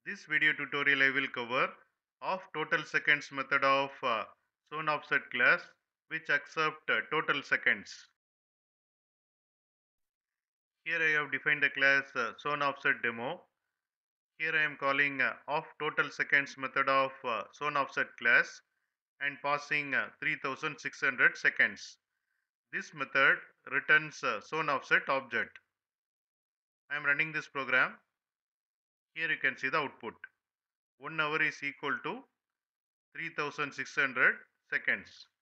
This video tutorial I will cover of total seconds method of zone offset class which accept total seconds. Here I have defined the class zone offset demo. Here I am calling of total seconds method of zone offset class and passing 3600 seconds. This method returns zone offset object. I am running this program. Here you can see the output. 1 hour is equal to 3600 seconds.